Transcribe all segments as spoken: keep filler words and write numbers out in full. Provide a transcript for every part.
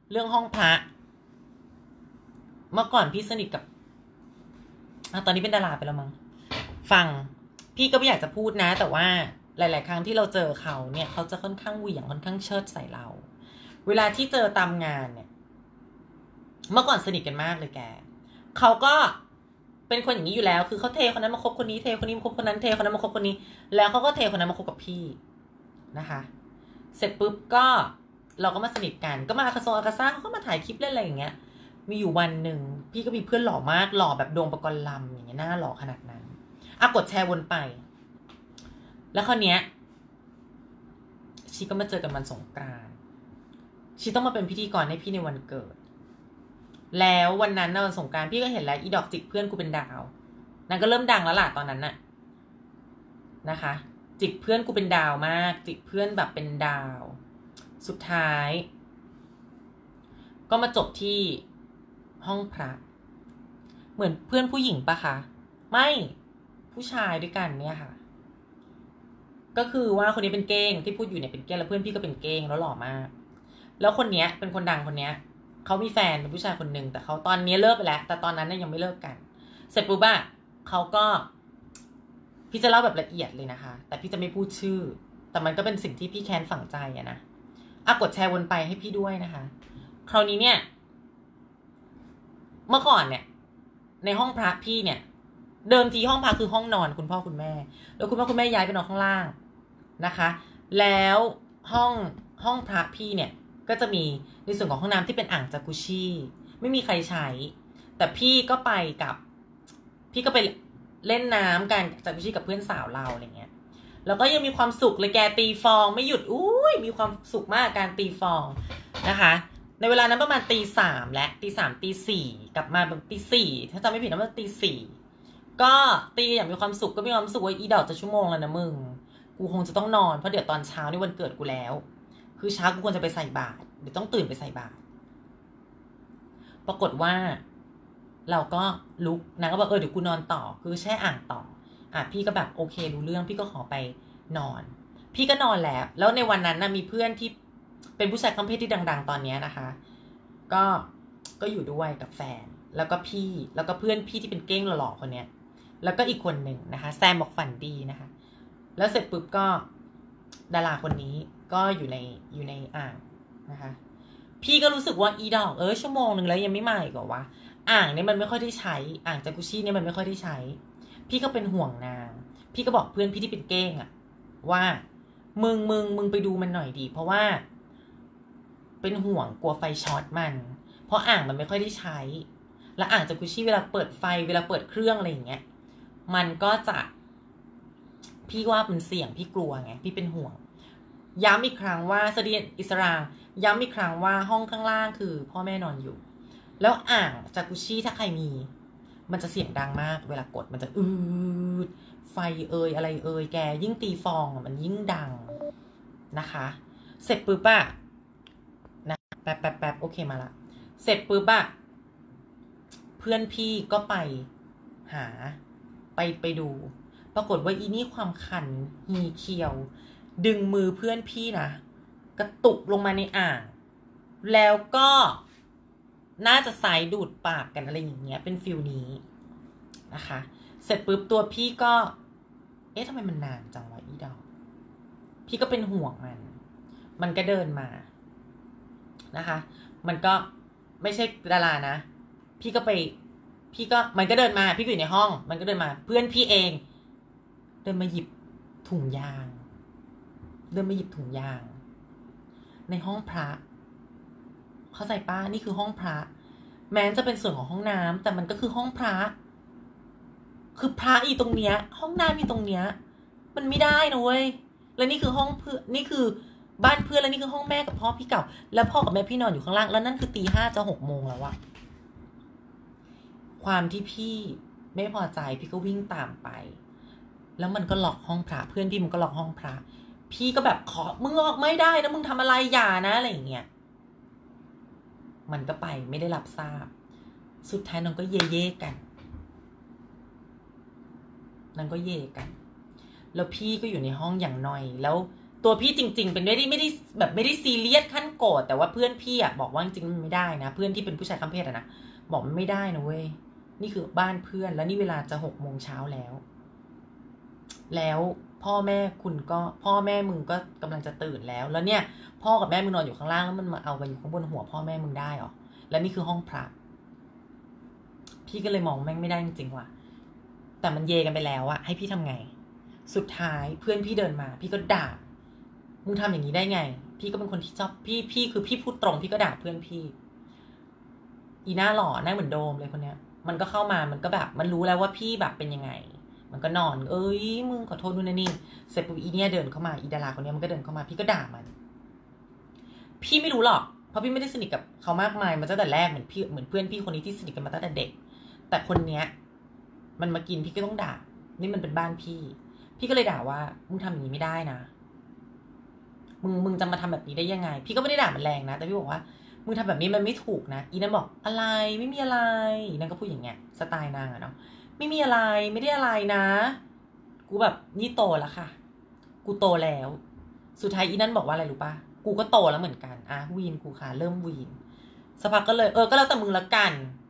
เรื่องห้องพระเมื่อก่อนพี่สนิทกับตอนนี้เป็นดาราไปแล้วมั้งฟังพี่ก็ไม่อยากจะพูดนะแต่ว่าหลายๆครั้งที่เราเจอเขาเนี่ยเขาจะค่อนข้างเหวี่ยงค่อนข้างเชิดใส่เราเวลาที่เจอตามงานเนี่ยเมื่อก่อนสนิทกันมากเลยแกเขาก็เป็นคนอย่างนี้อยู่แล้วคือเขาเทคนนั้นมาคบคนนี้เทคนนี้มาคบคนนั้นเทคนนั้นมาคบคนนี้แล้วเขาก็เทคนนั้นมาคบกับพี่นะคะเสร็จปุ๊บก็เราก็มาสนิทกันก็มาอาคาโซอาคาซ่าเขาก็มาถ่ายคลิปเล่นอะไรอย่างเงี้ยมีอยู่วันหนึ่งพี่ก็มีเพื่อนหล่อมากหล่อแบบโดมปกรณ์ลำอย่างเงี้ยหน้าหล่อขนาดนั้นอ่ะกดแชร์วนไปแล้วคราวเนี้ยชีก็มาเจอกันวันสงกรานต์ชีต้องมาเป็นพิธีกรให้พี่ในวันเกิดแล้ววันนั้นนะวันสงกรานต์พี่ก็เห็นแล้วอีดอกจิกเพื่อนกูเป็นดาวนางก็เริ่มดังแล้วล่ะตอนนั้นน่ะนะคะจิกเพื่อนกูเป็นดาวมากจิกเพื่อนแบบเป็นดาวสุดท้ายก็มาจบที่ห้องพระเหมือนเพื่อนผู้หญิงปะคะไม่ผู้ชายด้วยกันเนี่ยค่ะก็คือว่าคนนี้เป็นเก้งที่พูดอยู่เนี่ยเป็นเก้งแล้วเพื่อนพี่ก็เป็นเก้งแล้วหล่อมากแล้วคนเนี้ยเป็นคนดังคนเนี้ยเขามีแฟนเป็นผู้ชายคนหนึ่งแต่เขาตอนนี้เลิกไปแล้วแต่ตอนนั้นน่ยยังไม่เลิกกันเสร็จปุ๊บอะเขาก็พี่จะเล่าแบบละเอียดเลยนะคะแต่พี่จะไม่พูดชื่อแต่มันก็เป็นสิ่งที่พี่แค้นฝังใจอะนะอ่ะกดแชร์วนไปให้พี่ด้วยนะคะคราวนี้เนี่ยเมื่อก่อนเนี่ยในห้องพระพี่เนี่ยเดิมทีห้องพระคือห้องนอนคุณพ่อคุณแม่แล้วคุณพ่อคุณแม่ย้ายไปนอนข้างล่างนะคะแล้วห้องห้องพระพี่เนี่ยก็จะมีในส่วนของห้องน้ำที่เป็นอ่างจากุชิไม่มีใครใช้แต่พี่ก็ไปกับพี่ก็ไปเล่นน้ำกันจากุชิกับเพื่อนสาวเราอะไรเงี้ยแล้วก็ยังมีความสุขเลยแกตีฟองไม่หยุดอุ้ยมีความสุขมากการตีฟองนะคะในเวลานั้นประมาณตีสามและตีสามตีสี่กลับมาแบบตีสี่ถ้าจำไม่ผิดนะว่าตีสี่ก็ตีอย่างมีความสุขก็มีความสุขว่าอีดอกจะชั่วโมงแล้วนะมึงกูคงจะต้องนอนเพราะเดี๋ยวตอนเช้านี่วันเกิดกูแล้วคือเช้ากูควรจะไปใส่บาตรเดี๋ยวต้องตื่นไปใส่บาตรปรากฏว่าเราก็ลุกนางก็บอกเออเดี๋ยวกูนอนต่อคือแช่อ่างต่ออ่ะพี่ก็แบบโอเครู้เรื่องพี่ก็ขอไปนอนพี่ก็นอนแล้วแล้วในวันนั้นนะมีเพื่อนที่เป็นผู้ชายคัมเพศที่ดังๆตอนนี้นะคะก็ก็อยู่ด้วยกับแฟนแล้วก็พี่แล้วก็เพื่อนพี่ที่เป็นเก้งหล่อๆคนเนี้ยแล้วก็อีกคนหนึ่งนะคะแซมบอกฝันดีนะคะแล้วเสร็จปุ๊บก็ดาราคนนี้ก็อยู่ในอยู่ในอ่างนะคะพี่ก็รู้สึกว่าอีดอกเออชั่วโมงหนึ่งแล้วยังไม่มาอีกเหรอวะอ่างเนี่ยมันไม่ค่อยได้ใช้อ่างจากุชิเนี่ยมันไม่ค่อยได้ใช้พี่ก็เป็นห่วงนางพี่ก็บอกเพื่อนพี่ที่เป็นเก้งอะว่ามึงมึงมึงไปดูมันหน่อยดีเพราะว่าเป็นห่วงกลัวไฟช็อตมันเพราะอ่างมันไม่ค่อยได้ใช้และอ่างจากุชิเวลาเปิดไฟเวลาเปิดเครื่องอะไรอย่างเงี้ยมันก็จะพี่ว่ามันเสี่ยงพี่กลัวไงพี่เป็นห่วงย้ำอีกครั้งว่าสเดียนอิสราย้ำอีกครั้งว่าห้องข้างล่างคือพ่อแม่นอนอยู่แล้วอ่างจากุชิถ้าใครมีมันจะเสียงดังมากเวลากดมันจะอืดไฟเอ่ยอะไรเอ่ยแกยิ่งตีฟองมันยิ่งดังนะคะเสร็จปุ๊บอะนะแป๊บแป๊บแป๊บโอเคมาละเสร็จปุ๊บอะเพื่อนพี่ก็ไปหาไปไปดูปรากฏว่าอีนี่ความคันหีเคียวดึงมือเพื่อนพี่นะกระตุกลงมาในอ่างแล้วก็น่าจะสายดูดปากกันอะไรอย่างเงี้ยเป็นฟิลนี้นะคะเสร็จปุ๊บตัวพี่ก็เอ๊ะทำไมมันนานจังวะอีดอกพี่ก็เป็นห่วงมันมันก็เดินมานะคะมันก็ไม่ใช่ดารานะพี่ก็ไปพี่ก็มันก็เดินมาพี่ก็อยู่ในห้องมันก็เดินมาเพื่อนพี่เองเดินมาหยิบถุงยางเดินมาหยิบถุงยางในห้องพระเข้าใจป้านี่คือห้องพระแม้จะเป็นส่วนของห้องน้ำแต่มันก็คือห้องพระคือพระอีตรงเนี้ยห้องน้ำอีตรงเนี้ยมันไม่ได้นะเว้ยแล้วนี่คือห้องเพื่อนนี่คือบ้านเพื่อนแล้วนี่คือห้องแม่กับพ่อพี่เก่าแล้วพ่อกับแม่พี่นอนอยู่ข้างล่างแล้วนั่นคือตีห้าจะหกโมงแล้วอะความที่พี่ไม่พอใจพี่ก็วิ่งตามไปแล้วมันก็ล็อกห้องพระเพื่อนพี่มันก็ล็อกห้องพระพี่ก็แบบขอมึงออกไม่ได้นะมึงทำอะไรอย่านะอะไรอย่างเงี้ยมันก็ไปไม่ได้รับทราบสุดท้ายน้องก็เย่เย่กันน้องก็เย่กันแล้วพี่ก็อยู่ในห้องอย่างหน่อยแล้วตัวพี่จริงๆเป็นไม่ได้ไม่ได้แบบไม่ได้ซีเรียสขั้นโกรธแต่ว่าเพื่อนพี่อะบอกว่าจริงๆมันไม่ได้นะเพื่อนที่เป็นผู้ชายข้ามเพศอะนะบอกมันไม่ได้นะเว้ยนี่คือบ้านเพื่อนแล้วนี่เวลาจะหกโมงเช้าแล้วแล้วพ่อแม่คุณก็พ่อแม่มึงก็กำลังจะตื่นแล้วแล้วเนี่ยพ่อกับแม่มึงนอนอยู่ข้างล่างแล้วมันมาเอาไปอยู่ข้างบนหัวพ่อแม่มึงได้หรอแล้วนี่คือห้องพระพี่ก็เลยมองแม่งไม่ได้จริงๆว่ะแต่มันเยกันไปแล้วอะให้พี่ทำไงสุดท้ายเพื่อนพี่เดินมาพี่ก็ด่ามึงทำอย่างนี้ได้ไงพี่ก็เป็นคนที่ชอบพี่พี่คือพี่พูดตรงพี่ก็ด่าเพื่อนพี่อีหน้าหล่อหน้าเหมือนโดมเลยคนเนี้ยมันก็เข้ามามันก็แบบมันรู้แล้วว่าพี่แบบเป็นยังไงมันก็นอนเอ้ยมึงขอโทษนู่นนี่เสร็จปุ๊บอีเนี่ยเดินเข้ามาอีดาราคนนี้มันก็เดินเข้ามาพี่ก็ด่ามันพี่ไม่รู้หรอกเพราะพี่ไม่ได้สนิทกับเขามากมายมาตั้งแต่แรกเหมือนพี่เหมือนเพื่อนพี่คนนี้ที่สนิทกันมาตั้งแต่เด็กแต่คนเนี้ยมันมากินพี่ก็ต้องด่านี่มันเป็นบ้านพี่พี่ก็เลยด่าว่ามึงทำอย่างนี้ไม่ได้นะมึงมึงจะมาทำแบบนี้ได้ยังไงพี่ก็ไม่ได้ด่ามันแรงนะแต่พี่บอกว่ามึงทำแบบนี้มันไม่ถูกนะอีนั่นบอกอะไรไม่มีอะไรอีนั่นก็พูดอย่างเงี้ยสไตล์นางอะเนาะไม่มีอะไรไม่ได้อะไรนะกูแบบนี่โตแล้วค่ะกูโตแล้วสุดท้ายอีนั่นบอกว่าอะไรรู้ป่ะกูก็โตแล้วเหมือนกันอ่ะวีนกูค่ะเริ่มวีนสักพักก็เลยเออก็แล้วแต่มึงละกัน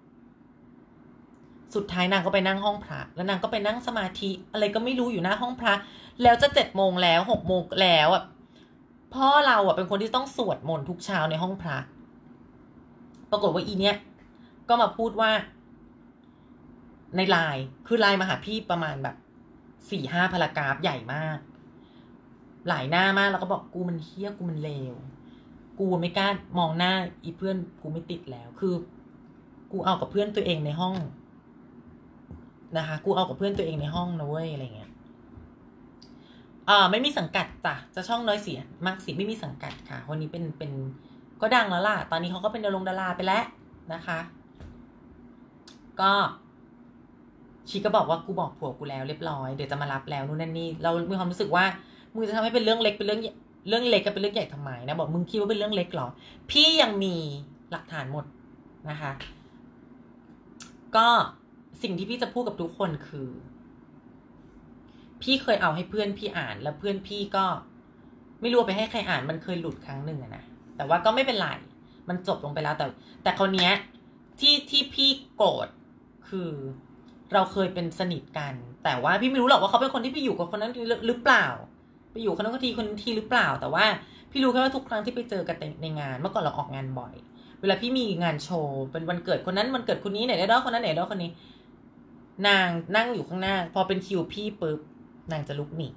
สุดท้ายนางก็ไปนั่งห้องพระแล้วนางก็ไปนั่งสมาธิอะไรก็ไม่รู้อยู่หน้าห้องพระแล้วจะเจ็ดโมงแล้วหกโมงแล้วอ่ะพ่อเราอ่ะเป็นคนที่ต้องสวดมนต์ทุกเช้าในห้องพระปรากฏว่าอีเนี้ยก็มาพูดว่าในไลน์คือไลน์มาหาพี่ประมาณแบบสี่ห้าพารากราฟใหญ่มากหลายหน้ามากแล้วก็บอกกูมันเฮี้ยกูมันเลวกูไม่กล้ามองหน้าอีเพื่อนกูไม่ติดแล้วคือกูเอากับเพื่อนตัวเองในห้องนะคะกูเอากับเพื่อนตัวเองในห้องนะเว้ยอะไรเงี้ยอ่าไม่มีสังกัดจ้ะจะช่องน้อยเสียมากสิไม่มีสังกัดค่ะวันนี้เป็นเป็นก็ดังแล้วล่ะตอนนี้เขาก็เป็นดารงดาราไปแล้วนะคะก็ชีก็บอกว่ากูบอกผัวกูแล้วเรียบร้อยเดี๋ยวจะมารับแล้วนู่นนั่นนี่เรามีความรู้สึกว่ามึงจะทำให้เป็นเรื่องเล็กเป็นเรื่องเรื่องเล็กกับเป็นเรื่องใหญ่ทำไมนะบอกมึงคิดว่าเป็นเรื่องเล็กหรอพี่ยังมีหลักฐานหมดนะคะก็สิ่งที่พี่จะพูดกับทุกคนคือพี่เคยเอาให้เพื่อนพี่อ่านแล้วเพื่อนพี่ก็ไม่รู้ไปให้ใครอ่านมันเคยหลุดครั้งหนึ่งอะนะแต่ว่าก็ไม่เป็นไรมันจบลงไปแล้วแต่แต่คนเนี้ยที่ที่พี่โกรธคือเราเคยเป็นสนิทกันแต่ว่าพี่ไม่รู้หรอกว่าเขาเป็นคนที่ไปอยู่กับคนนั้นหรือเปล่าไปอยู่คนนั้นคนทีคนทีหรือเปล่าแต่ว่าพี่รู้แค่ว่าทุกครั้งที่ไปเจอกันในงานเมื่อก่อนเราออกงานบ่อยเวลาพี่มีงานโชว์เป็นวันเกิดคนนั้นวันเกิดคนนี้ไหนได้ดอกคนนั้นไหนได้ดอกคนนี้นางนั่งอยู่ข้างหน้าพอเป็นคิวพี่ปุ๊บนางจะลุกหนี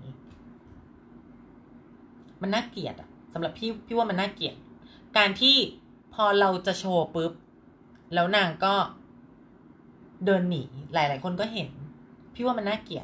มันน่าเกลียดอะสำหรับพี่พี่ว่ามันน่าเกลียดการที่พอเราจะโชว์ปุ๊บแล้วนางก็เดินหนีหลายๆคนก็เห็นพี่ว่ามันน่าเกลียด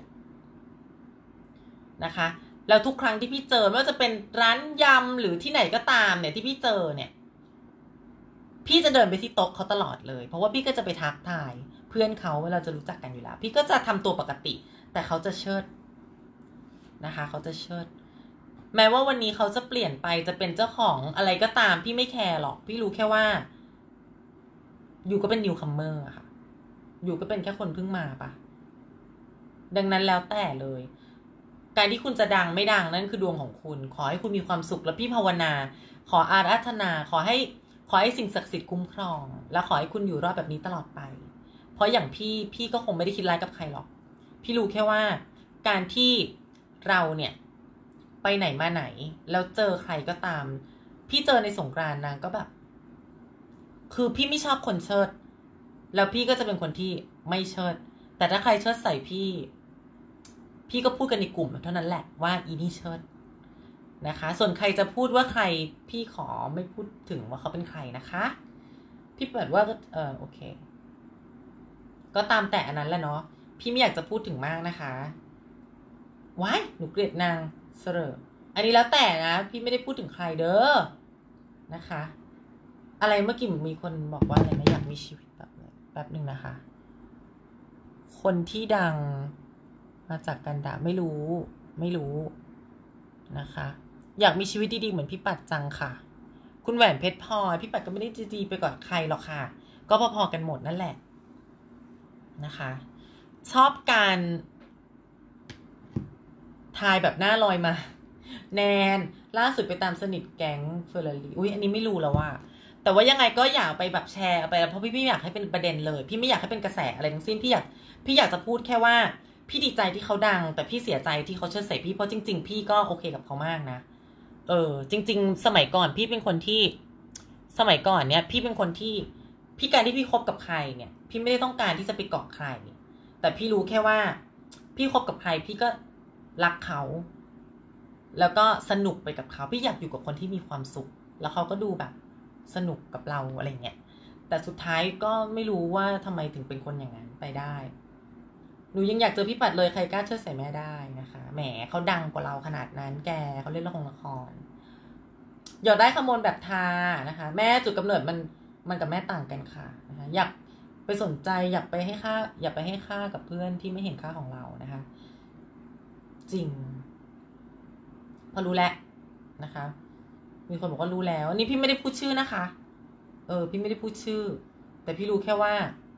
นะคะแล้วทุกครั้งที่พี่เจอไม่ว่าจะเป็นร้านยำหรือที่ไหนก็ตามเนี่ยที่พี่เจอเนี่ยพี่จะเดินไปที่โต๊ะเขาตลอดเลยเพราะว่าพี่ก็จะไปทักทายเพื่อนเขาเวลาจะรู้จักกันอยู่แล้วพี่ก็จะทำตัวปกติแต่เขาจะเชิดนะคะเขาจะเชิดแม้ว่าวันนี้เขาจะเปลี่ยนไปจะเป็นเจ้าของอะไรก็ตามพี่ไม่แคร์หรอกพี่รู้แค่ว่าอยู่ก็เป็นนิวคัมเมอร์ค่ะอยู่ก็เป็นแค่คนเพิ่งมาปะดังนั้นแล้วแต่เลยการที่คุณจะดังไม่ดังนั่นคือดวงของคุณขอให้คุณมีความสุขและพี่ภาวนาขออาราธนาขอให้ขอให้สิ่งศักดิ์สิทธิ์คุ้มครองและขอให้คุณอยู่รอดแบบนี้ตลอดไปเพราะอย่างพี่พี่ก็คงไม่ได้คิดร้ายกับใครหรอกพี่รู้แค่ว่าการที่เราเนี่ยไปไหนมาไหนแล้วเจอใครก็ตามพี่เจอในสงกรานต์นางก็แบบคือพี่ไม่ชอบคนเชิดแล้วพี่ก็จะเป็นคนที่ไม่เชิดแต่ถ้าใครเชิดใส่พี่พี่ก็พูดกันในกลุ่มเท่านั้นแหละว่าอีนี่เชิดนะคะส่วนใครจะพูดว่าใครพี่ขอไม่พูดถึงว่าเขาเป็นใครนะคะพี่เปิดว่าเออโอเคก็ตามแต่อันนั้นแหละเนาะพี่ไม่อยากจะพูดถึงมากนะคะว้ายหนูเกลียดนางเสรออันนี้แล้วแต่นะพี่ไม่ได้พูดถึงใครเด้อนะคะอะไรเมื่อกี้มีคนบอกว่าอะไรนะอยากมีชีวิตแบบแป๊บหนึ่งนะคะคนที่ดังมาจากกันดาไม่รู้ไม่รู้นะคะอยากมีชีวิตดีๆเหมือนพี่ปัดจังค่ะคุณแหวนเพชรพลอยพี่ปัดก็ไม่ได้ดีๆไปกว่าใครหรอกค่ะก็พอๆกันหมดนั่นแหละนะคะชอบการทายแบบหน้าลอยมาแนนล่าสุดไปตามสนิทแก๊งเฟอร์รารี่อุ้ยอันนี้ไม่รู้แล้วว่าแต่ว่ายังไงก็อยากไปแบบแชร์ไปเพราะพี่พี่อยากให้เป็นประเด็นเลยพี่ไม่อยากให้เป็นกระแสอะไรทั้งสิ้นพี่อยากพี่อยากจะพูดแค่ว่าพี่ดีใจที่เขาดังแต่พี่เสียใจที่เขาเชิดใส่พี่เพราะจริงๆพี่ก็โอเคกับเขามากนะเออจริงๆสมัยก่อนพี่เป็นคนที่สมัยก่อนเนี่ยพี่เป็นคนที่พี่การที่พี่คบกับใครเนี่ยพี่ไม่ได้ต้องการที่จะไปเกาะใครแต่พี่รู้แค่ว่าพี่คบกับใครพี่ก็รักเขาแล้วก็สนุกไปกับเขาพี่อยากอยู่กับคนที่มีความสุขแล้วเขาก็ดูแบบสนุกกับเราอะไรเงี้ยแต่สุดท้ายก็ไม่รู้ว่าทำไมถึงเป็นคนอย่างนั้นไปได้หนูยังอยากเจอพี่ปัดเลยใครกล้าเชิดใส่แม่ได้นะคะแหมเขาดังกว่าเราขนาดนั้นแกเขาเล่นละครละครอยากได้ขโมยแบบทานะคะแม่จุดกำเนิดมันมันกับแม่ต่างกันค่ะนะคะอยากไปสนใจอยากไปให้ค่าอยากไปให้ค่ากับเพื่อนที่ไม่เห็นค่าของเรานะคะจริงพอรู้แล้วนะคะ มีคนบอกว่ารู้แล้วอันนี้พี่ไม่ได้พูดชื่อนะคะเออพี่ไม่ได้พูดชื่อแต่พี่รู้แค่ว่า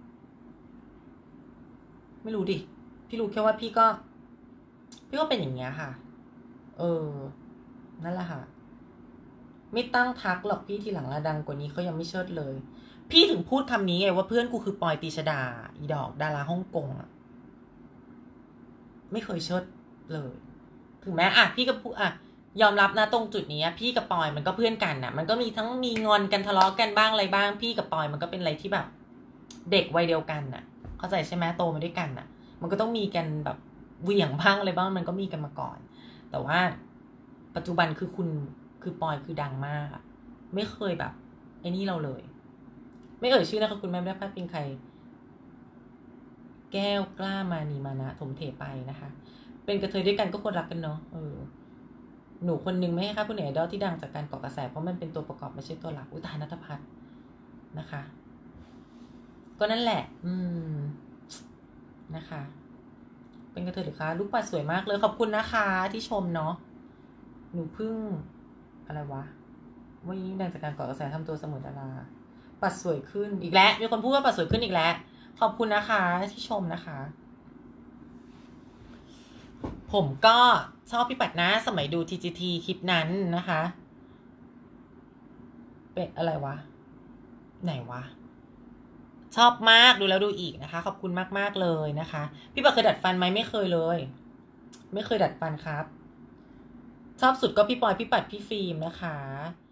ไม่รู้ดิพี่รู้แค่ว่าพี่ก็พี่ก็เป็นอย่างเงี้ยค่ะเออนั่นแหละค่ะไม่ตั้งทักหรอกพี่ทีหลังละดังกว่านี้เขายังไม่เชิดเลยพี่ถึงพูดคำนี้ไงว่าเพื่อนกูคือปอยตีชดาอีดอกดาราฮ่องกงอะไม่เคยเชิดเลยถึงแม้อ่ะพี่ก็พูดอ่ะยอมรับนะตรงจุดนี้พี่กับปอยมันก็เพื่อนกันน่ะมันก็มีทั้งมีงอนกันทะเลาะกันบ้างอะไรบ้างพี่กับปอยมันก็เป็นอะไรที่แบบเด็กวัยเดียวกันน่ะเข้าใจใช่ไหมโตมาด้วยกันน่ะมันก็ต้องมีกันแบบเหวี่ยงบ้างอะไรบ้างมันก็มีกันมาก่อนแต่ว่าปัจจุบันคือคุณคือปอยคือดังมากอะไม่เคยแบบไอ้นี่เราเลยไม่เอ่ยชื่อนะคะคุณแม่ไม่ได้พาดพิงใครแก้วกล้ามานีมานะถมเถไปนะคะเป็นกระเทยด้วยกันก็ควรรักกันเนาะเออหนูคนนึงไม่ให้ค่ะคุณเอ๋ไอดอลที่ดังจากการเกาะกระแสเพราะมันเป็นตัวประกอบไม่ใช่ตัวหลักอุยตายณัฐพัฒน์นะคะก็นั่นแหละอืมนะคะเป็นกระเทยหรือคะลูกปัดสวยมากเลยขอบคุณนะคะที่ชมเนาะหนูพึ่งอะไรวะว่ายิ่งดังจากการเกาะกระแสทำตัวเสมือนดาราปัดสวยขึ้นอีกแล้วมีคนพูดว่าปัดสวยขึ้นอีกแล้วขอบคุณนะคะที่ชมนะคะผมก็ชอบพี่ปัดนะสมัยดู ที จี ที คลิปนั้นนะคะเป็นอะไรวะไหนวะชอบมากดูแล้วดูอีกนะคะขอบคุณมากๆเลยนะคะพี่ปัดเคยดัดฟันไหมไม่เคยเลยไม่เคยดัดฟันครับชอบสุดก็พี่ปอยพี่ปัดพี่ฟิล์มนะคะ